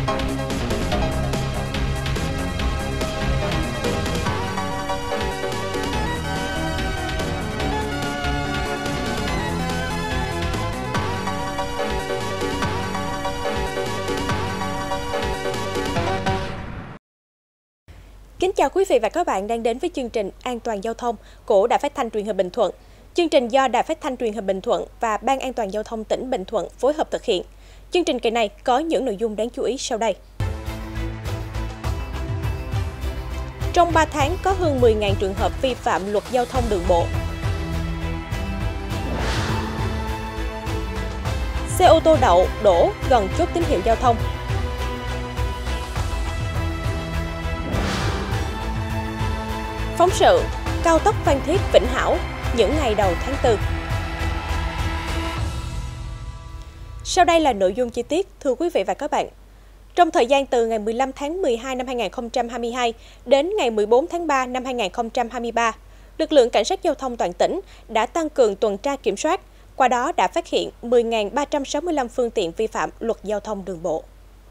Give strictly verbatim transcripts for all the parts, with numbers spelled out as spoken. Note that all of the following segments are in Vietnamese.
Kính chào quý vị và các bạn đang đến với chương trình An toàn giao thông của Đài Phát thanh Truyền hình Bình Thuận. Chương trình do Đài Phát thanh Truyền hình Bình Thuận và Ban An toàn giao thông tỉnh Bình Thuận phối hợp thực hiện. Chương trình kỳ này có những nội dung đáng chú ý sau đây. Trong ba tháng có hơn mười nghìn trường hợp vi phạm luật giao thông đường bộ. Xe ô tô đậu, đổ gần chốt tín hiệu giao thông. Phóng sự cao tốc Phan Thiết - Vĩnh Hảo những ngày đầu tháng tư. Sau đây là nội dung chi tiết, thưa quý vị và các bạn. Trong thời gian từ ngày mười lăm tháng mười hai năm hai nghìn không trăm hai mươi hai đến ngày mười bốn tháng ba năm hai nghìn không trăm hai mươi ba, lực lượng cảnh sát giao thông toàn tỉnh đã tăng cường tuần tra kiểm soát, qua đó đã phát hiện mười nghìn ba trăm sáu mươi lăm phương tiện vi phạm luật giao thông đường bộ.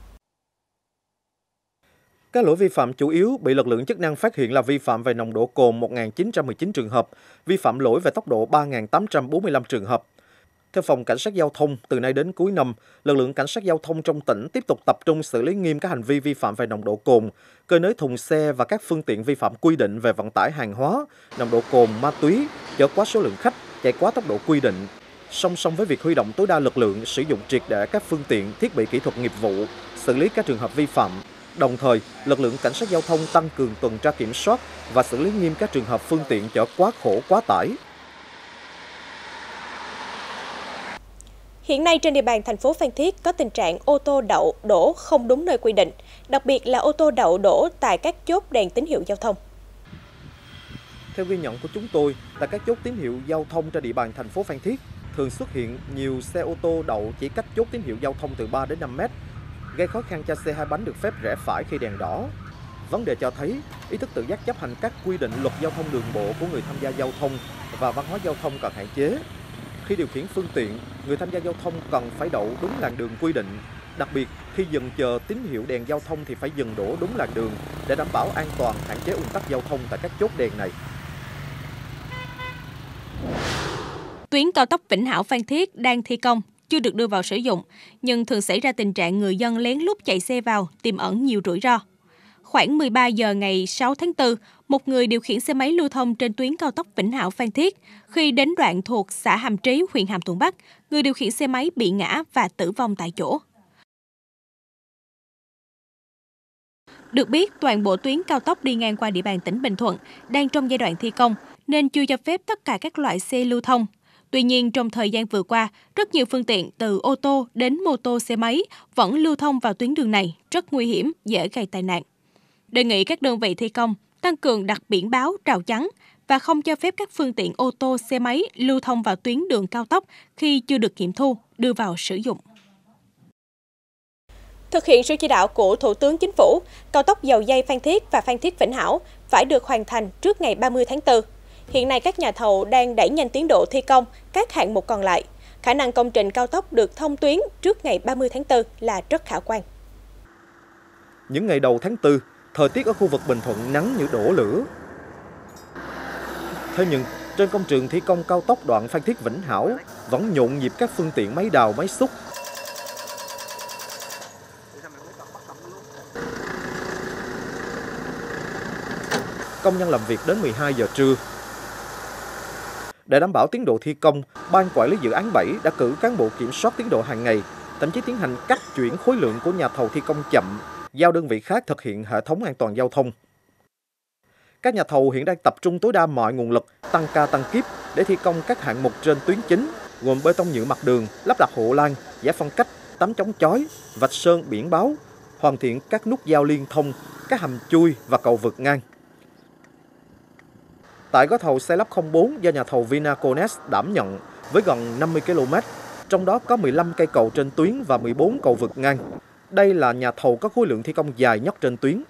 Các lỗi vi phạm chủ yếu bị lực lượng chức năng phát hiện là vi phạm về nồng độ cồn một nghìn chín trăm mười chín trường hợp, vi phạm lỗi về tốc độ ba nghìn tám trăm bốn mươi lăm trường hợp. Theo Phòng Cảnh sát Giao thông, từ nay đến cuối năm, lực lượng cảnh sát giao thông trong tỉnh tiếp tục tập trung xử lý nghiêm các hành vi vi phạm về nồng độ cồn, cơi nới thùng xe và các phương tiện vi phạm quy định về vận tải hàng hóa, nồng độ cồn, ma túy, chở quá số lượng khách, chạy quá tốc độ quy định. Song song với việc huy động tối đa lực lượng, sử dụng triệt để các phương tiện, thiết bị kỹ thuật nghiệp vụ, xử lý các trường hợp vi phạm. Đồng thời, lực lượng cảnh sát giao thông tăng cường tuần tra kiểm soát và xử lý nghiêm các trường hợp phương tiện chở quá khổ, quá tải. Hiện nay trên địa bàn thành phố Phan Thiết có tình trạng ô tô đậu, đổ không đúng nơi quy định, đặc biệt là ô tô đậu, đổ tại các chốt đèn tín hiệu giao thông. Theo ghi nhận của chúng tôi, tại các chốt tín hiệu giao thông trên địa bàn thành phố Phan Thiết, thường xuất hiện nhiều xe ô tô đậu chỉ cách chốt tín hiệu giao thông từ ba đến năm mét, gây khó khăn cho xe hai bánh được phép rẽ phải khi đèn đỏ. Vấn đề cho thấy ý thức tự giác chấp hành các quy định luật giao thông đường bộ của người tham gia giao thông và văn hóa giao thông còn hạn chế. Khi điều khiển phương tiện, người tham gia giao thông cần phải đậu đúng làn đường quy định. Đặc biệt, khi dừng chờ tín hiệu đèn giao thông thì phải dừng đổ đúng làn đường để đảm bảo an toàn, hạn chế ùn tắc giao thông tại các chốt đèn này. Tuyến cao tốc Vĩnh Hảo - Phan Thiết đang thi công, chưa được đưa vào sử dụng, nhưng thường xảy ra tình trạng người dân lén lút chạy xe vào, tiềm ẩn nhiều rủi ro. Khoảng mười ba giờ ngày sáu tháng tư, một người điều khiển xe máy lưu thông trên tuyến cao tốc Vĩnh Hảo - Phan Thiết. Khi đến đoạn thuộc xã Hàm Trí, huyện Hàm Thuận Bắc, người điều khiển xe máy bị ngã và tử vong tại chỗ. Được biết, toàn bộ tuyến cao tốc đi ngang qua địa bàn tỉnh Bình Thuận đang trong giai đoạn thi công, nên chưa cho phép tất cả các loại xe lưu thông. Tuy nhiên, trong thời gian vừa qua, rất nhiều phương tiện từ ô tô đến mô tô, xe máy vẫn lưu thông vào tuyến đường này, rất nguy hiểm, dễ gây tai nạn. Đề nghị các đơn vị thi công tăng cường đặt biển báo, rào chắn và không cho phép các phương tiện ô tô, xe máy lưu thông vào tuyến đường cao tốc khi chưa được nghiệm thu, đưa vào sử dụng. Thực hiện sự chỉ đạo của Thủ tướng Chính phủ, cao tốc dầu dây Phan Thiết và Phan Thiết - Vĩnh Hảo phải được hoàn thành trước ngày ba mươi tháng tư. Hiện nay các nhà thầu đang đẩy nhanh tiến độ thi công các hạng mục còn lại. Khả năng công trình cao tốc được thông tuyến trước ngày ba mươi tháng tư là rất khả quan. Những ngày đầu tháng tư, thời tiết ở khu vực Bình Thuận nắng như đổ lửa. Thế nhưng, trên công trường thi công cao tốc đoạn Phan Thiết - Vĩnh Hảo vẫn nhộn nhịp các phương tiện máy đào, máy xúc. Công nhân làm việc đến mười hai giờ trưa. Để đảm bảo tiến độ thi công, Ban Quản lý Dự án bảy đã cử cán bộ kiểm soát tiến độ hàng ngày, thậm chí tiến hành cắt chuyển khối lượng của nhà thầu thi công chậm, giao đơn vị khác thực hiện hệ thống an toàn giao thông. Các nhà thầu hiện đang tập trung tối đa mọi nguồn lực, tăng ca tăng kíp để thi công các hạng mục trên tuyến chính, gồm bê tông nhựa mặt đường, lắp đặt hộ lan, giải phân cách, tấm chống chói, vạch sơn biển báo, hoàn thiện các nút giao liên thông, các hầm chui và cầu vượt ngang. Tại gói thầu xe lắp không bốn do nhà thầu Vinaconex đảm nhận với gần năm mươi ki lô mét, trong đó có mười lăm cây cầu trên tuyến và mười bốn cầu vượt ngang. Đây là nhà thầu có khối lượng thi công dài nhất trên tuyến.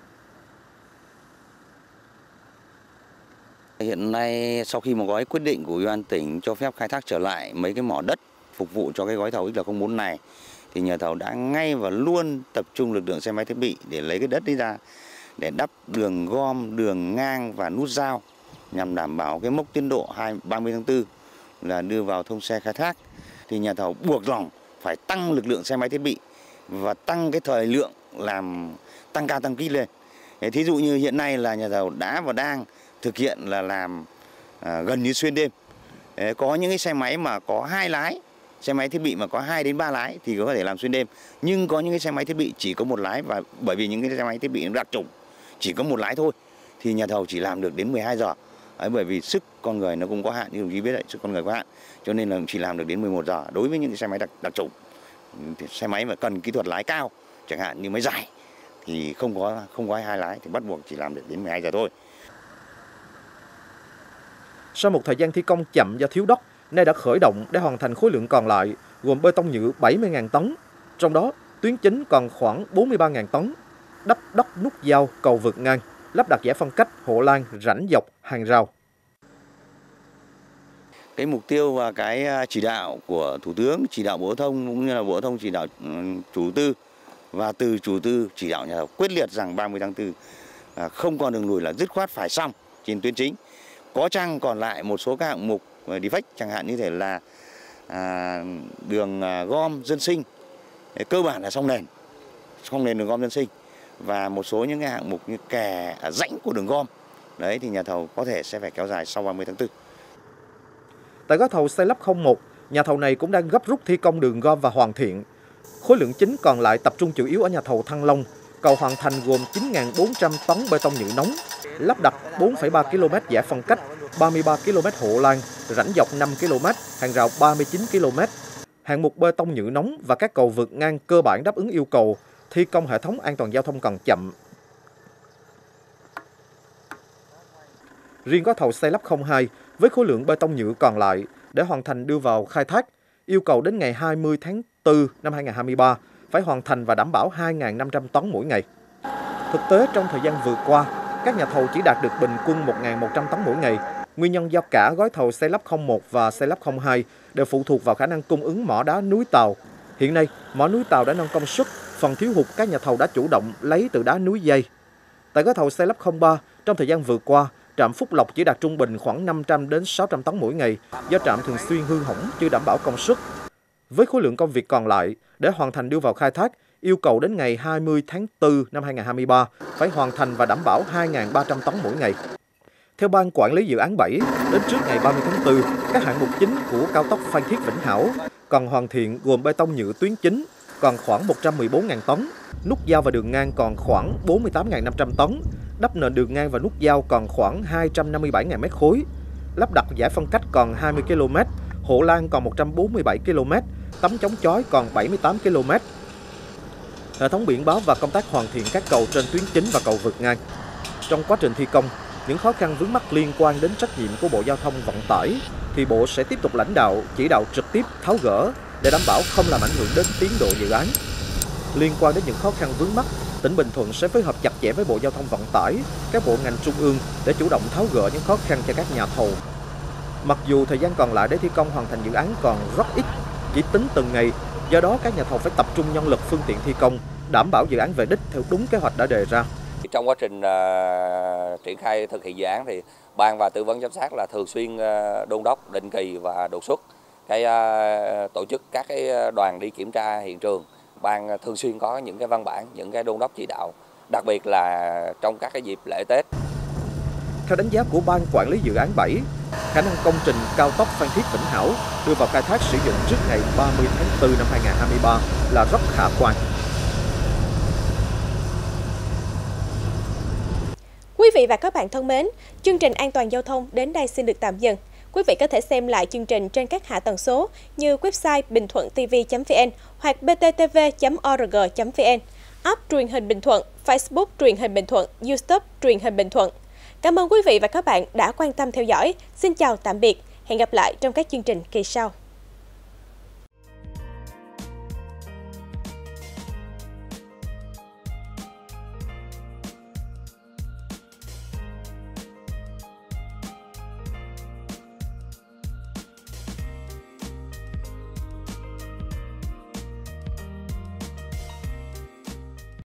Hiện nay sau khi một gói quyết định của Ủy ban tỉnh cho phép khai thác trở lại mấy cái mỏ đất phục vụ cho cái gói thầu X L không bốn này, thì nhà thầu đã ngay và luôn tập trung lực lượng xe máy thiết bị để lấy cái đất đi ra để đắp đường gom, đường ngang và nút giao nhằm đảm bảo cái mốc tiến độ ba mươi tháng tư là đưa vào thông xe khai thác. Thì nhà thầu buộc lòng phải tăng lực lượng xe máy thiết bị và tăng cái thời lượng làm tăng ca tăng kíp lên. Thí dụ như hiện nay là nhà thầu đã và đang thực hiện là làm à, gần như xuyên đêm. Đấy, có những cái xe máy mà có hai lái, xe máy thiết bị mà có hai đến ba lái thì có thể làm xuyên đêm. Nhưng có những cái xe máy thiết bị chỉ có một lái, và bởi vì những cái xe máy thiết bị đặc trùng chỉ có một lái thôi thì nhà thầu chỉ làm được đến mười hai giờ. Đấy, bởi vì sức con người nó cũng có hạn, như đồng chí biết đấy, sức con người có hạn, cho nên là chỉ làm được đến mười một giờ. Đối với những cái xe máy đặc, đặc trùng, xe máy mà cần kỹ thuật lái cao, chẳng hạn như máy dài thì không có không có hai lái thì bắt buộc chỉ làm được đến mười hai giờ thôi. Sau một thời gian thi công chậm do thiếu đất, nay đã khởi động để hoàn thành khối lượng còn lại, gồm bê tông nhựa bảy mươi nghìn tấn, trong đó tuyến chính còn khoảng bốn mươi ba nghìn tấn, đắp đất nút giao, cầu vượt ngang, lắp đặt giải phân cách, hộ lan, rãnh dọc, hàng rào. Cái mục tiêu và cái chỉ đạo của Thủ tướng, chỉ đạo Bộ Giao thông cũng như là Bộ Giao thông chỉ đạo chủ đầu tư, và từ chủ đầu tư chỉ đạo nhà thầu quyết liệt rằng ba mươi tháng tư không còn đường lùi, là dứt khoát phải xong trên tuyến chính. Có chăng còn lại một số các hạng mục defect, chẳng hạn như thể là à, đường gom dân sinh, cơ bản là xong nền, xong nền đường gom dân sinh, và một số những cái hạng mục như kè à, rãnh của đường gom, đấy thì nhà thầu có thể sẽ phải kéo dài sau ba mươi tháng tư. Tại gói thầu xây lắp không một, nhà thầu này cũng đang gấp rút thi công đường gom và hoàn thiện. Khối lượng chính còn lại tập trung chủ yếu ở nhà thầu Thăng Long. Cầu hoàn thành gồm chín nghìn bốn trăm tấn bê tông nhựa nóng, lắp đặt bốn phẩy ba ki lô mét giải phân cách, ba mươi ba ki lô mét hộ lan, rãnh dọc năm ki lô mét, hàng rào ba mươi chín ki lô mét. Hạng mục bê tông nhựa nóng và các cầu vượt ngang cơ bản đáp ứng yêu cầu, thi công hệ thống an toàn giao thông còn chậm. Riêng gói thầu xây lắp không hai với khối lượng bê tông nhựa còn lại để hoàn thành đưa vào khai thác, yêu cầu đến ngày hai mươi tháng tư năm hai nghìn không trăm hai mươi ba phải hoàn thành và đảm bảo hai nghìn năm trăm tấn mỗi ngày. Thực tế trong thời gian vừa qua, các nhà thầu chỉ đạt được bình quân một nghìn một trăm tấn mỗi ngày. Nguyên nhân do cả gói thầu xây lắp không một và xây lắp không hai đều phụ thuộc vào khả năng cung ứng mỏ đá núi Tàu. Hiện nay, mỏ núi Tàu đã nâng công suất, phần thiếu hụt các nhà thầu đã chủ động lấy từ đá núi Dây. Tại gói thầu xây lắp không ba, trong thời gian vừa qua, trạm Phúc Lộc chỉ đạt trung bình khoảng năm trăm đến sáu trăm tấn mỗi ngày do trạm thường xuyên hư hỏng chưa đảm bảo công suất. Với khối lượng công việc còn lại, để hoàn thành đưa vào khai thác, yêu cầu đến ngày hai mươi tháng tư năm hai nghìn không trăm hai mươi ba phải hoàn thành và đảm bảo hai nghìn ba trăm tấn mỗi ngày. Theo Ban Quản lý Dự án bảy, đến trước ngày ba mươi tháng tư, các hạng mục chính của cao tốc Phan Thiết - Vĩnh Hảo còn hoàn thiện gồm bê tông nhựa tuyến chính còn khoảng một trăm mười bốn nghìn tấn, nút giao và đường ngang còn khoảng bốn mươi tám nghìn năm trăm tấn, đắp nền đường ngang và nút giao còn khoảng hai trăm năm mươi bảy nghìn mét khối, lắp đặt giải phân cách còn hai mươi ki lô mét, hộ lan còn một trăm bốn mươi bảy ki lô mét, tấm chống chói còn bảy mươi tám ki lô mét. Hệ thống biển báo và công tác hoàn thiện các cầu trên tuyến chính và cầu vượt ngang. Trong quá trình thi công, những khó khăn vướng mắc liên quan đến trách nhiệm của Bộ Giao thông Vận tải thì Bộ sẽ tiếp tục lãnh đạo, chỉ đạo trực tiếp tháo gỡ để đảm bảo không làm ảnh hưởng đến tiến độ dự án. Liên quan đến những khó khăn vướng mắc, tỉnh Bình Thuận sẽ phối hợp chặt chẽ với Bộ Giao thông Vận tải, các bộ ngành trung ương để chủ động tháo gỡ những khó khăn cho các nhà thầu. Mặc dù thời gian còn lại để thi công hoàn thành dự án còn rất ít, chỉ tính từng ngày, do đó các nhà thầu phải tập trung nhân lực, phương tiện thi công, đảm bảo dự án về đích theo đúng kế hoạch đã đề ra. Trong quá trình uh, triển khai thực hiện dự án thì Ban và tư vấn giám sát là thường xuyên uh, đôn đốc định kỳ và đột xuất cái uh, tổ chức các cái đoàn đi kiểm tra hiện trường. Ban thường xuyên có những cái văn bản, những cái đôn đốc chỉ đạo, đặc biệt là trong các cái dịp lễ Tết. Theo đánh giá của Ban Quản lý Dự án bảy, khả năng công trình cao tốc Phan Thiết - Vĩnh Hảo đưa vào khai thác sử dụng trước ngày ba mươi tháng tư năm hai nghìn không trăm hai mươi ba là rất khả quan. Quý vị và các bạn thân mến, chương trình An toàn giao thông đến đây xin được tạm dừng. Quý vị có thể xem lại chương trình trên các hạ tầng số như website bình thuận t v chấm v n hoặc b t t v chấm o r g chấm v n, app truyền hình Bình Thuận, Facebook truyền hình Bình Thuận, YouTube truyền hình Bình Thuận. Cảm ơn quý vị và các bạn đã quan tâm theo dõi. Xin chào tạm biệt. Hẹn gặp lại trong các chương trình kỳ sau.